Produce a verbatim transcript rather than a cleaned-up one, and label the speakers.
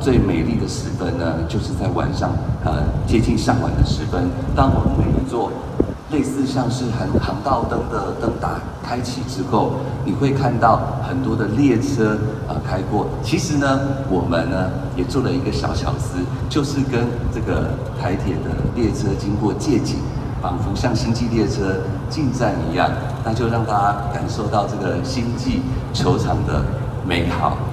Speaker 1: 最美丽的时分呢，就是在晚上，呃，接近傍晚的时分，当我们每一座类似像是航航道灯的灯打开启之后，你会看到很多的列车呃开过。其实呢，我们呢也做了一个小巧思，就是跟这个台铁的列车经过借景，仿佛像星际列车进站一样，那就让大家感受到这个星际球场的美好。